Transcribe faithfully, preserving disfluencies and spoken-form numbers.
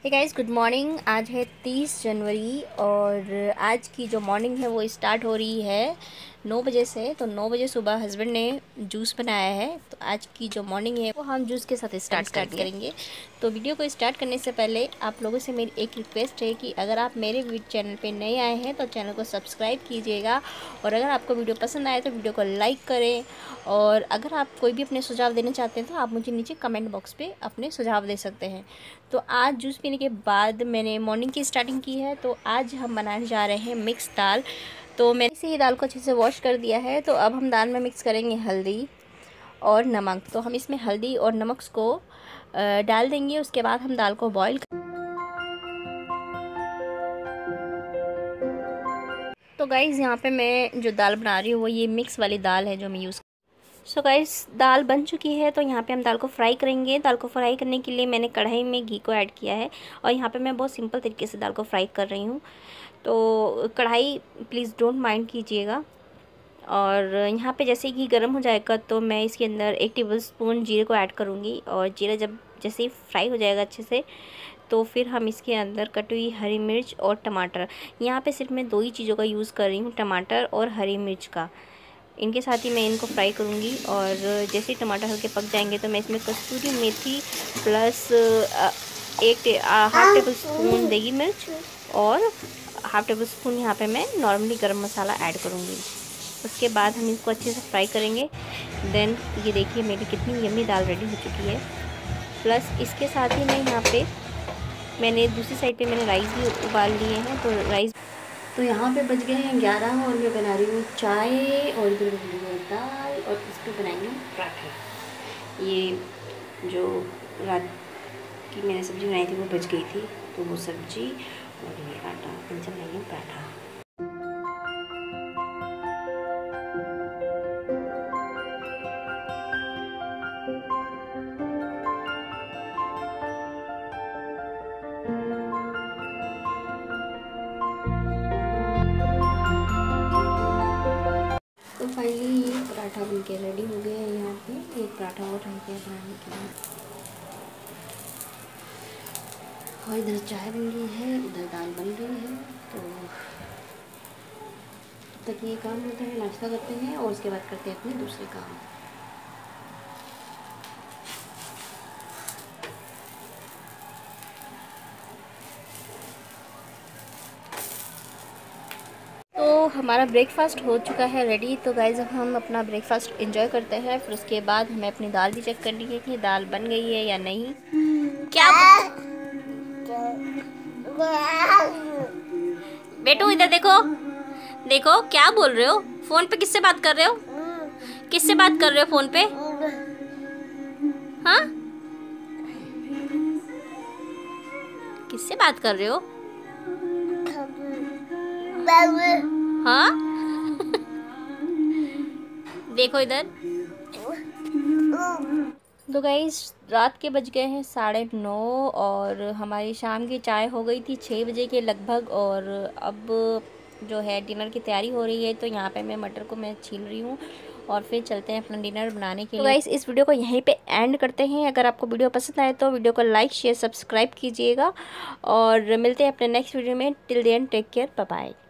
Hey guys, good morning. आज है तीस जनवरी और आज की जो मॉर्निंग है वो स्टार्ट हो रही है नौ बजे से। तो नौ बजे सुबह हस्बैंड ने जूस बनाया है, तो आज की जो मॉर्निंग है वो हम जूस के साथ स्टार्ट स्टार्ट करेंगे। तो वीडियो को स्टार्ट करने से पहले आप लोगों से मेरी एक रिक्वेस्ट है कि अगर आप मेरे चैनल पे नए आए हैं तो चैनल को सब्सक्राइब कीजिएगा, और अगर आपको वीडियो पसंद आए तो वीडियो को लाइक करें। और अगर आप कोई भी अपने सुझाव देना चाहते हैं तो आप मुझे नीचे कमेंट बॉक्स पे अपने सुझाव दे सकते हैं। तो आज जूस पीने के बाद मैंने मॉर्निंग की स्टार्टिंग की है। तो आज हम बनाने जा रहे हैं मिक्स दाल। तो मैंने इसे ही दाल को अच्छे से वॉश कर दिया है। तो अब हम दाल में मिक्स करेंगे हल्दी और नमक। तो हम इसमें हल्दी और नमक को डाल देंगे, उसके बाद हम दाल को बॉईल। तो गाइज़, यहाँ पे मैं जो दाल बना रही हूँ वो ये मिक्स वाली दाल है जो मैं यूज़। सो गाइस, दाल बन चुकी है। तो यहाँ पे हम दाल को फ्राई करेंगे। दाल को फ्राई करने के लिए मैंने कढ़ाई में घी को ऐड किया है, और यहाँ पे मैं बहुत सिंपल तरीके से दाल को फ्राई कर रही हूँ। तो कढ़ाई प्लीज़ डोंट माइंड कीजिएगा। और यहाँ पे जैसे घी गर्म हो जाएगा तो मैं इसके अंदर एक टेबल स्पून जीरे को ऐड करूँगी, और जीरा जब जैसे ही फ्राई हो जाएगा अच्छे से तो फिर हम इसके अंदर कटी हुई हरी मिर्च और टमाटर, यहाँ पे सिर्फ मैं दो ही चीज़ों का यूज़ कर रही हूँ, टमाटर और हरी मिर्च का। इनके साथ ही मैं इनको फ्राई करूँगी। और जैसे ही टमाटर हल्के पक जाएंगे तो मैं इसमें कस्तूरी मेथी प्लस एक हाफ टेबल स्पून देगी मिर्च और हाफ टेबल स्पून यहाँ पे मैं नॉर्मली गरम मसाला ऐड करूँगी। उसके बाद हम इसको अच्छे से फ्राई करेंगे। देन ये देखिए मेरी कितनी यम्मी दाल रेडी हो चुकी है। प्लस इसके साथ ही मैं यहाँ पे मैंने दूसरी साइड पे मैंने राइस भी उबाल लिए हैं। तो राइस तो यहाँ पे बज गए हैं ग्यारह और मैं बना रही हूँ चाय, और इधर बन रही है दाल, और इस पर बनाएंगे पराठे। ये जो रात की मैंने सब्ज़ी बनाई थी वो बच गई थी, तो वो सब्ज़ी और ये आटा, इनसे बनाएंगे पराठा। तो फाइनली ये पराठा बन के रेडी हो गया है। यहाँ पे एक पराठा और रह गया बनाने के लिए, और इधर चाय बन रही है, उधर दाल बन रही है। तो तब तक ये काम होता है, नाश्ता करते हैं और उसके बाद करते हैं अपने दूसरे काम। तो हमारा ब्रेकफास्ट हो चुका है रेडी। तो गाइज़, अब हम अपना ब्रेकफास्ट एंजॉय करते हैं। फिर उसके बाद हमें अपनी दाल भी चेक करनी है कि दाल बन गई है या नहीं। क्या बेटू, इधर देखो देखो, क्या बोल रहे हो? फोन पे किससे बात कर रहे हो? किससे बात कर रहे हो फोन पे? हाँ, किससे बात कर रहे हो? हाँ देखो इधर। तो गाइस, रात के बज गए हैं साढ़े नौ और हमारी शाम की चाय हो गई थी छः बजे के लगभग। और अब जो है डिनर की तैयारी हो रही है। तो यहाँ पे मैं मटर को मैं छील रही हूँ और फिर चलते हैं अपना डिनर बनाने के लिए। तो गाइस, इस वीडियो को यहीं पे एंड करते हैं। अगर आपको वीडियो पसंद आए तो वीडियो को लाइक शेयर सब्सक्राइब कीजिएगा, और मिलते हैं अपने नेक्स्ट वीडियो में। Till then take care, bye bye.